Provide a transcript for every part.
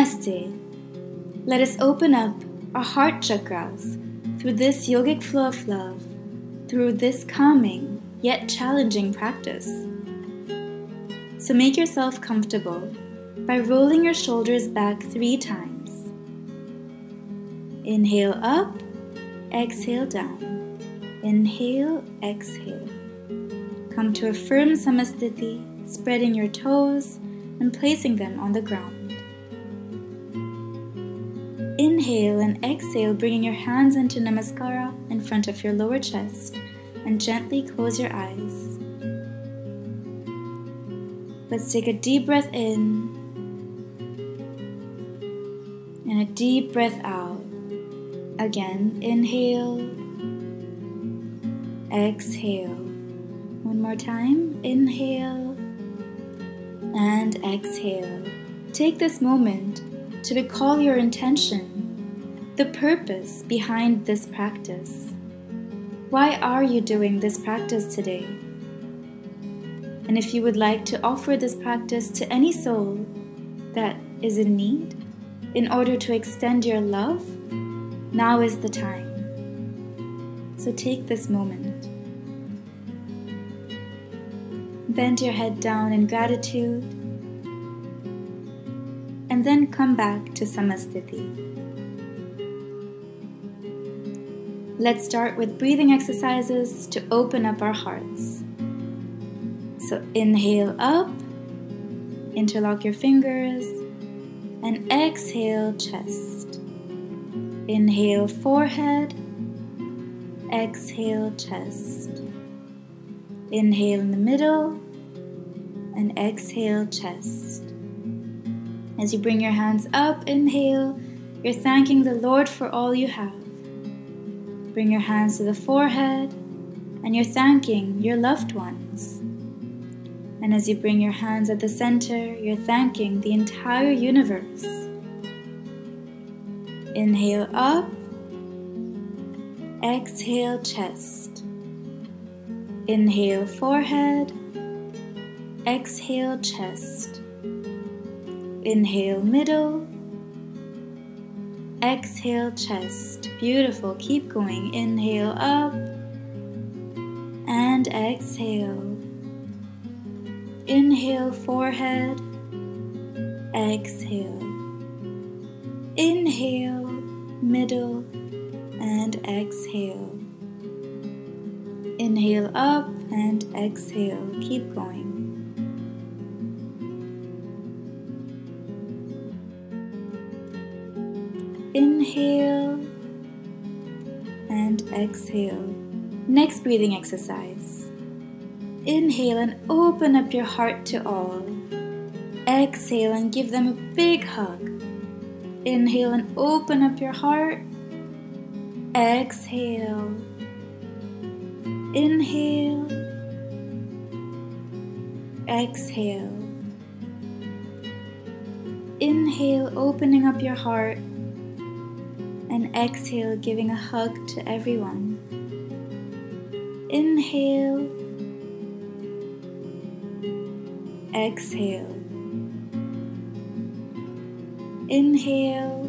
Namaste. Let us open up our heart chakras through this yogic flow of love, through this calming yet challenging practice. So make yourself comfortable by rolling your shoulders back 3 times. Inhale up, exhale down. Inhale, exhale. Come to a firm samasthiti, spreading your toes and placing them on the ground. Inhale and exhale, bringing your hands into Namaskara in front of your lower chest, and gently close your eyes. Let's take a deep breath in and a deep breath out. Again, inhale, exhale. One more time, inhale and exhale. Take this moment to recall your intention, the purpose behind this practice. Why are you doing this practice today? And if you would like to offer this practice to any soul that is in need, in order to extend your love, now is the time. So take this moment. Bend your head down in gratitude, and then come back to samasthiti. Let's start with breathing exercises to open up our hearts. So inhale up, interlock your fingers, and exhale chest. Inhale forehead, exhale chest. Inhale in the middle, and exhale chest. As you bring your hands up, inhale, you're thanking the Lord for all you have. Bring your hands to the forehead, and you're thanking your loved ones. And as you bring your hands at the center, you're thanking the entire universe. Inhale up, exhale chest. Inhale forehead, exhale chest. Inhale middle, exhale chest. Beautiful, keep going. Inhale up and exhale. Inhale forehead, exhale. Inhale middle and exhale. Inhale up and exhale. Keep going. Inhale and exhale. Next breathing exercise. Inhale and open up your heart to all. Exhale and give them a big hug. Inhale and open up your heart. Exhale. Inhale. Exhale. Inhale, opening up your heart. And exhale, giving a hug to everyone. Inhale. Exhale. Inhale.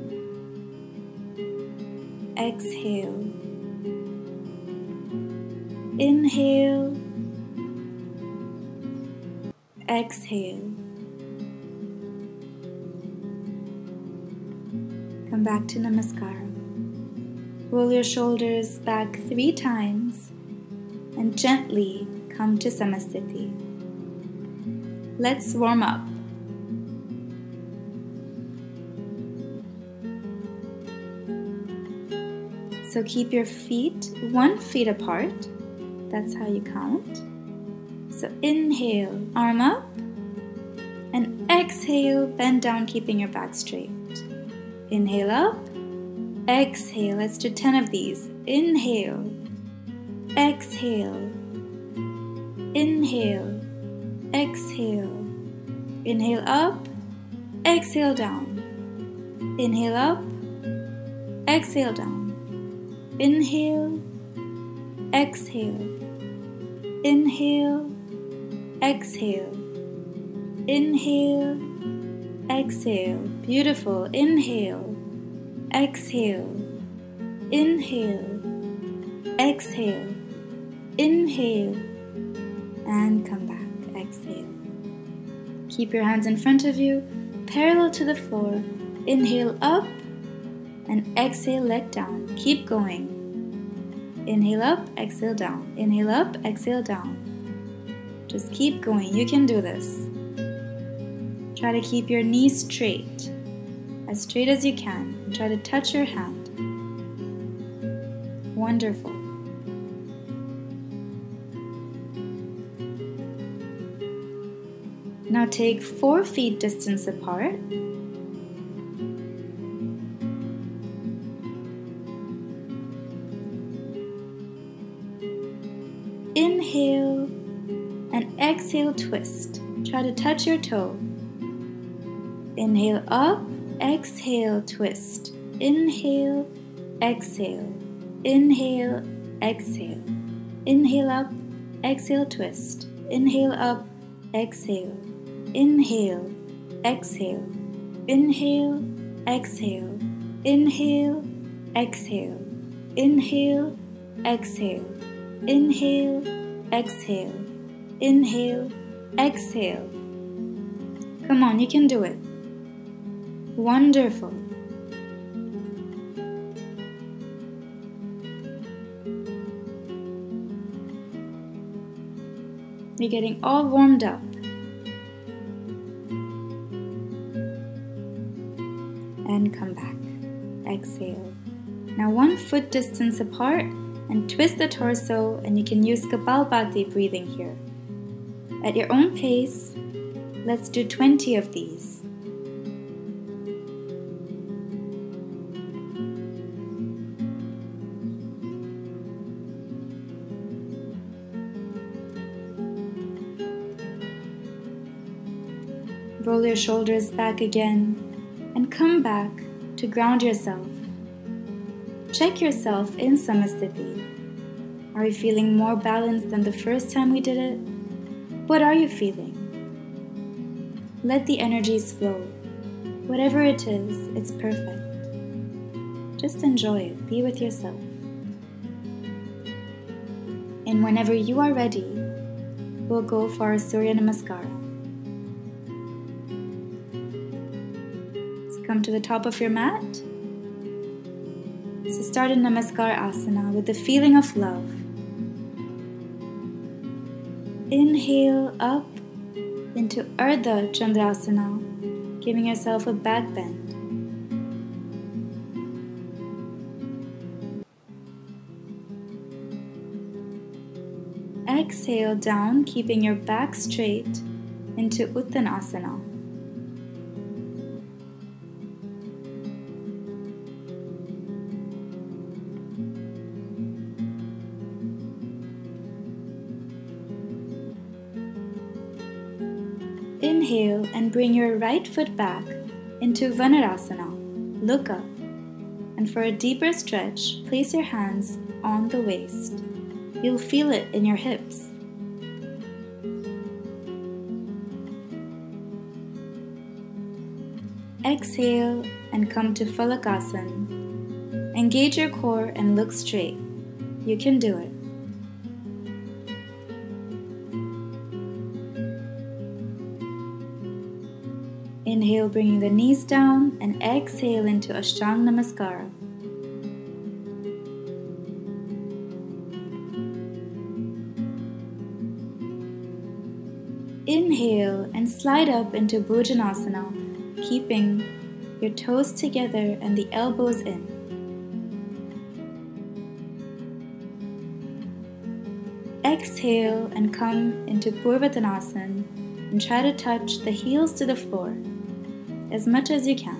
Exhale. Inhale. Exhale. Come back to Namaskara. Roll your shoulders back 3 times and gently come to samasthiti. Let's warm up. So keep your feet 1 foot apart. That's how you count. So inhale, arm up, and exhale, bend down, keeping your back straight. Inhale up, exhale. Let's do 10 of these. Inhale, exhale, inhale, exhale. Inhale up, exhale down. Inhale up, exhale down. Inhale, exhale. Inhale, exhale. Inhale, exhale. Beautiful. Inhale, exhale, inhale, exhale, inhale, and come back. Exhale. Keep your hands in front of you, parallel to the floor. Inhale up and exhale, leg down. Keep going. Inhale up, exhale down. Inhale up, exhale down. Just keep going. You can do this. Try to keep your knees straight as you can. And try to touch your hand. Wonderful. Now take 4 feet distance apart. Inhale and exhale, twist. Try to touch your toe. Inhale up, exhale, twist. Inhale, exhale. Inhale, exhale. Inhale up, exhale, twist. Inhale up, exhale. Inhale, exhale. Inhale, exhale. Inhale, exhale. Inhale, exhale. Inhale, exhale. Inhale, exhale. Come on, you can do it. Wonderful. You're getting all warmed up. And come back. Exhale. Now 1 foot distance apart and twist the torso, and you can use Kapalbhati breathing here. At your own pace, let's do 20 of these. Roll your shoulders back again and come back to ground yourself. Check yourself in Samasthiti. Are you feeling more balanced than the first time we did it? What are you feeling? Let the energies flow. Whatever it is, it's perfect. Just enjoy it. Be with yourself. And whenever you are ready, we'll go for our Surya Namaskara. Come to the top of your mat. So start in Namaskar Asana with the feeling of love. Inhale up into Ardha Chandrasana, giving yourself a back bend. Exhale down, keeping your back straight into Uttanasana. Inhale and bring your right foot back into Vanarasana. Look up. And for a deeper stretch, place your hands on the waist. You'll feel it in your hips. Exhale and come to Falakasana. Engage your core and look straight. You can do it. Inhale, bringing the knees down, and exhale into Ashtanga Namaskara. Inhale and slide up into Bhujanasana, keeping your toes together and the elbows in. Exhale and come into Purvattanasana and try to touch the heels to the floor as much as you can.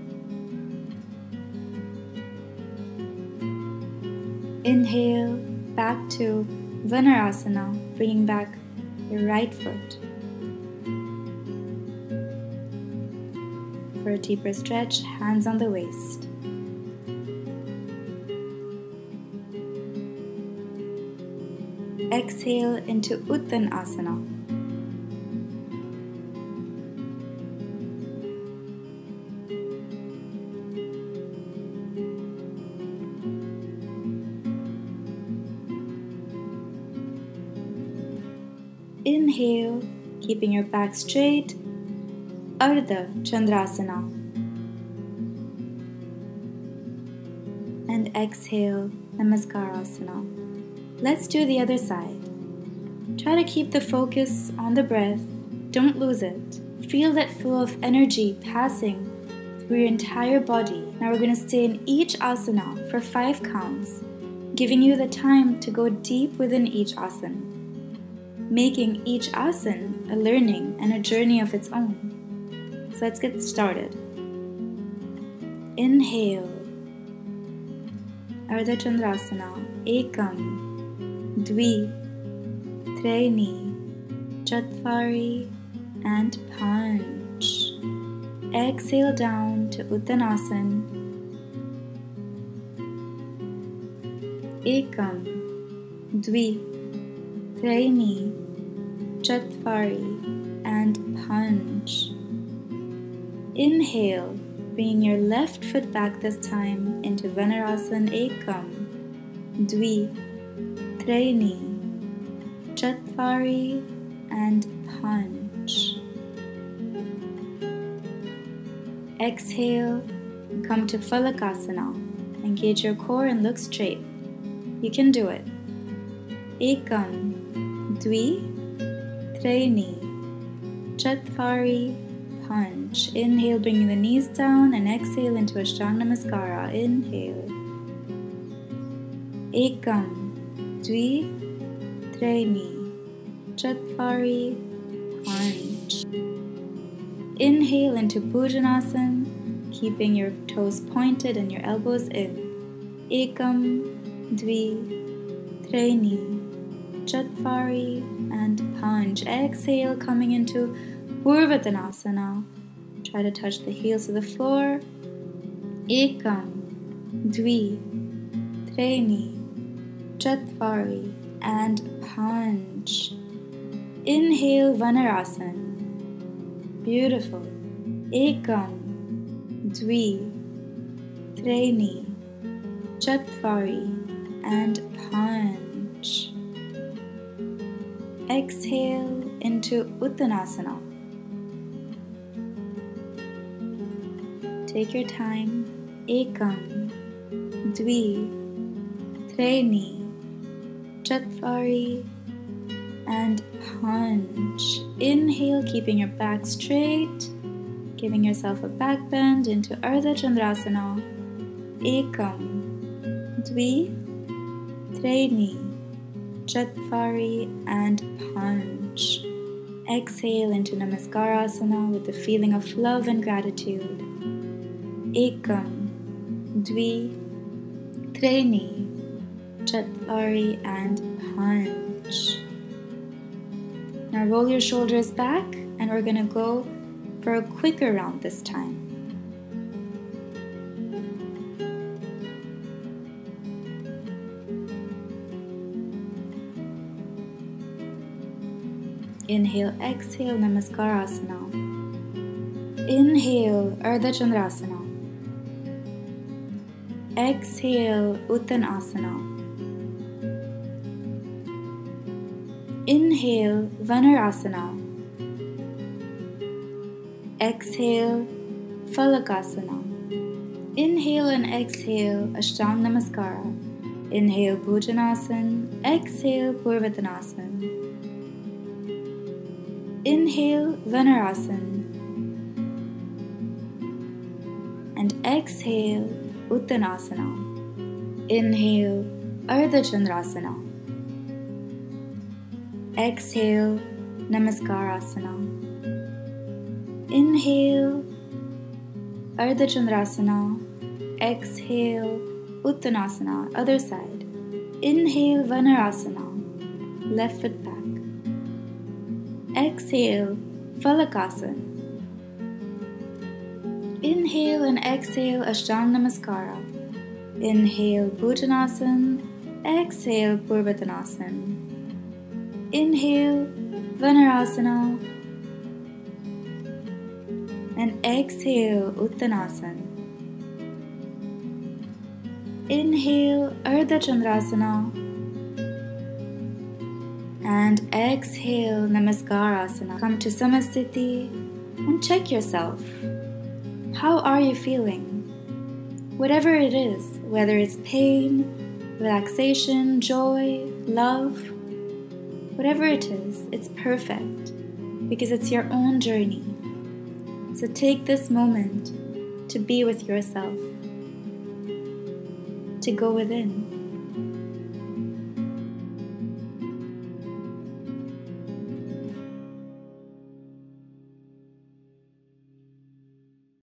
Inhale back to Vanarasana, bringing back your right foot. For a deeper stretch, hands on the waist. Exhale into Uttanasana. Inhale, keeping your back straight, Ardha Chandrasana. And exhale, Namaskarasana. Let's do the other side. Try to keep the focus on the breath. Don't lose it. Feel that flow of energy passing through your entire body. Now we're going to stay in each asana for 5 counts, giving you the time to go deep within each asana, making each asana a learning and a journey of its own. So let's get started. Inhale, Ardha Chandrasana, Ekam, Dvi, Treni, Chatvari, and Panch. Exhale down to Uttanasana. Ekam, Dvi, Treni, Chatvari, and Panch. Inhale, bringing your left foot back this time into Vanarasana. Ekam, Dvi, Treni, Chatvari, and Panch. Exhale, come to Falakasana. Engage your core and look straight. You can do it. Ekam, Dvi, Treni, Chatvari, Panch. Inhale, bringing the knees down, and exhale into Ashtanga Namaskara. Inhale. Ekam, Dvi, Treni, Chatvari, Panch. Inhale into Pujanasana, keeping your toes pointed and your elbows in. Ekam, Dvi, Treni, Chatvari, and Panch. Exhale, coming into Purvattanasana. Try to touch the heels of the floor. Ekam, Dvi, Treni, Chatvari, and Panch. Inhale, Vanarasana. Beautiful. Ekam, Dvi, Treni, Chatvari, and Panch. Exhale into Uttanasana. Take your time. Ekam, Dvi, Treni, Chatvari, and Panch. Inhale, keeping your back straight, giving yourself a back bend into Ardha Chandrasana. Ekam, Dvi, Treni, Chatvari, and Panch. Exhale into Namaskarasana with the feeling of love and gratitude. Ekam, Dvi, Treni, Chatvari, and Panch. Now roll your shoulders back, and we're going to go for a quicker round this time. Inhale, exhale, Namaskarasana. Inhale, Ardha Chandrasana. Exhale, Uttanasana. Inhale, Vanarasana. Exhale, Falakasana. Inhale and exhale, Ashtanga Namaskara. Inhale, Bhujanasana. Exhale, Purvattanasana. Inhale, Vanarasana. And exhale, Uttanasana. Inhale, Ardha Chandrasana. Exhale, Namaskarasana. Inhale, Ardha Chandrasana. Exhale, Uttanasana. Other side. Inhale, Vanarasana. Left foot back. Exhale, Falakasana. Inhale and exhale, Ashtanga Namaskara. Inhale, Bhujanasana. Exhale, Purvattanasana. Inhale, Vanarasana. And exhale, Uttanasana. Inhale, Ardha Chandrasana. And exhale, Namaskarasana. Come to Samasthiti and check yourself. How are you feeling? Whatever it is, whether it's pain, relaxation, joy, love, whatever it is, it's perfect because it's your own journey. So take this moment to be with yourself, to go within.